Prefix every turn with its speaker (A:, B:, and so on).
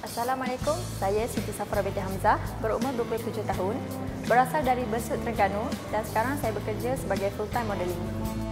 A: Assalamualaikum, saya Siti Safra binti Hamzah, berumur 27 tahun, berasal dari Besut, Terengganu dan sekarang saya bekerja sebagai full-time modeling.